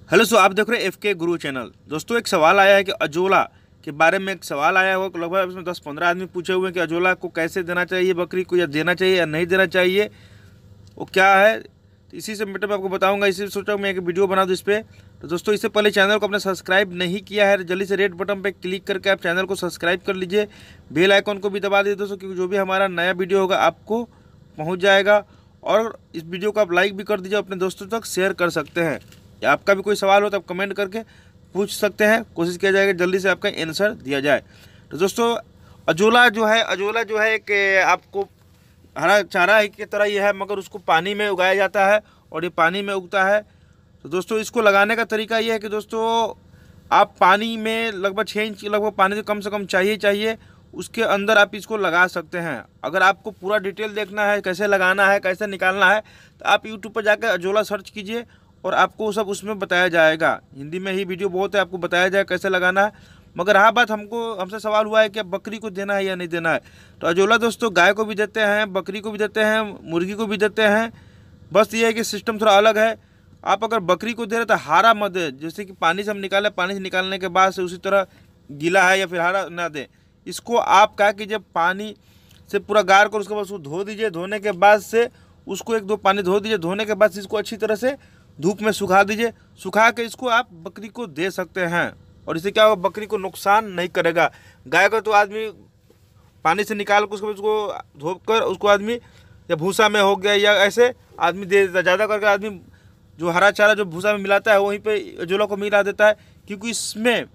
Hello आप देख रहे हैं FK गुरु चैनल। दोस्तों एक सवाल आया है कि अजोला के बारे में एक सवाल आया हुआ, लगभग इसमें 10-15 आदमी पूछे हुए हैं कि अजोला को कैसे देना चाहिए बकरी को, या देना चाहिए या नहीं देना चाहिए, वो क्या है। तो इसी से मैटर मैं आपको बताऊंगा। इसी सोचा मैं एक वीडियो बना दूँ इस पर। तो दोस्तों इससे पहले चैनल को अपने सब्सक्राइब नहीं किया है, जल्दी से रेड बटन पर क्लिक करके आप चैनल को सब्सक्राइब कर लीजिए। बेल आइकॉन को भी दबा दीजिए दोस्तों, क्योंकि जो भी हमारा नया वीडियो होगा आपको पहुँच जाएगा। और इस वीडियो को आप लाइक भी कर दीजिए, अपने दोस्तों तक शेयर कर सकते हैं। या आपका भी कोई सवाल हो तो आप कमेंट करके पूछ सकते हैं, कोशिश किया जाएगा जल्दी से आपका आंसर दिया जाए। तो दोस्तों अजोला जो है एक आपको हरा चारा की तरह ही है, मगर उसको पानी में उगाया जाता है और ये पानी में उगता है। तो दोस्तों इसको लगाने का तरीका ये है कि दोस्तों आप पानी में लगभग 6 इंच लगभग पानी तो कम से कम चाहिए, उसके अंदर आप इसको लगा सकते हैं। अगर आपको पूरा डिटेल देखना है, कैसे लगाना है, कैसे निकालना है, तो आप यूट्यूब पर जाकर अजोला सर्च कीजिए और आपको सब उसमें बताया जाएगा। हिंदी में ही वीडियो बहुत है, आपको बताया जाएगा कैसे लगाना है। मगर हाँ बात हमसे सवाल हुआ है कि बकरी को देना है या नहीं देना है। तो अजोला दोस्तों गाय को भी देते हैं, बकरी को भी देते हैं, मुर्गी को भी देते हैं। बस ये है कि सिस्टम थोड़ा अलग है। आप अगर बकरी को दे रहे तो हारा मत दे, जैसे कि पानी से हम निकाले, पानी से निकालने के बाद से उसी तरह गीला है या फिर हारा ना दें। इसको आप क्या कीजिए, पानी से पूरा गार कर उसके बाद उसको धो दीजिए। धोने के बाद से उसको 1-2 पानी धो दीजिए। धोने के बाद से इसको अच्छी तरह से धूप में सुखा दीजिए। सुखा के इसको आप बकरी को दे सकते हैं और इससे क्या होगा, बकरी को नुकसान नहीं करेगा। गाय को तो आदमी पानी से निकाल कर उसको धोकर उसको आदमी या भूसा में हो गया या ऐसे आदमी दे देता है। ज़्यादा करके आदमी जो हरा चारा जो भूसा में मिलाता है वहीं पे अजोला को मिला देता है, क्योंकि इसमें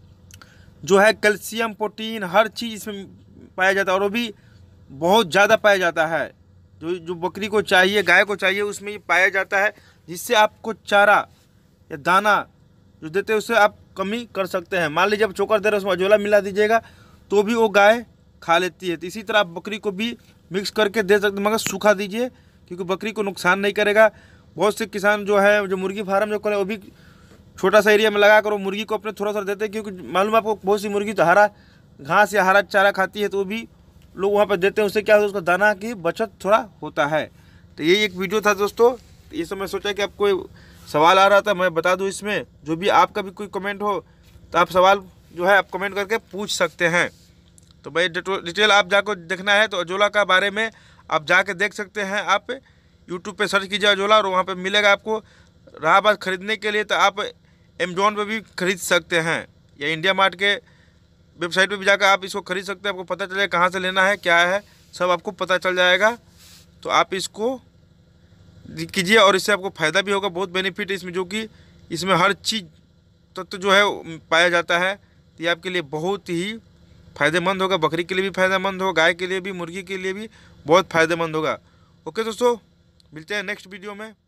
जो है कैल्शियम, प्रोटीन, हर चीज़ इसमें पाया जाता है और वो भी बहुत ज़्यादा पाया जाता है। जो बकरी को चाहिए, गाय को चाहिए, उसमें ये पाया जाता है, जिससे आपको चारा या दाना जो देते हैं उससे आप कमी कर सकते हैं। मान लीजिए आप चोकर दे रहे हैं, उसमें अजोला मिला दीजिएगा तो भी वो गाय खा लेती है। तो इसी तरह आप बकरी को भी मिक्स करके दे सकते हैं, मगर सूखा दीजिए, क्योंकि बकरी को नुकसान नहीं करेगा। बहुत से किसान जो है जो मुर्गी फार्म जो करें वो भी छोटा सा एरिया में लगा कर वो मुर्गी को अपने थोड़ा सा देते हैं, क्योंकि मालूम आपको बहुत सी मुर्गी तो हरा घास या हरा चारा खाती है, तो वो भी लोग वहाँ पर देते हैं। उससे क्या होता है, उसका दाना की बचत थोड़ा होता है। तो ये एक वीडियो था दोस्तों। ये सब मैं सोचा कि आपको सवाल आ रहा था, मैं बता दूं। इसमें जो भी आपका भी कोई कमेंट हो तो आप सवाल जो है आप कमेंट करके पूछ सकते हैं। तो भाई डिटेल आप जाकर देखना है तो अजोला का बारे में आप जाके देख सकते हैं। आप यूट्यूब पे सर्च कीजिए अजोला और वहाँ पे मिलेगा आपको। रहा बात खरीदने के लिए तो आप अमेजोन पे भी खरीद सकते हैं या इंडिया मार्ट के वेबसाइट पे भी जाकर आप इसको खरीद सकते हैं। आपको पता चलेगा कहाँ से लेना है, क्या है, सब आपको पता चल जाएगा। तो आप इसको कीजिए और इससे आपको फ़ायदा भी होगा। बहुत बेनिफिट है इसमें, जो कि इसमें हर चीज़ तत्व जो है पाया जाता है। तो ये आपके लिए बहुत ही फ़ायदेमंद होगा। बकरी के लिए भी फ़ायदेमंद होगा, गाय के लिए भी, मुर्गी के लिए भी बहुत फ़ायदेमंद होगा। ओके दोस्तों, मिलते हैं नेक्स्ट वीडियो में।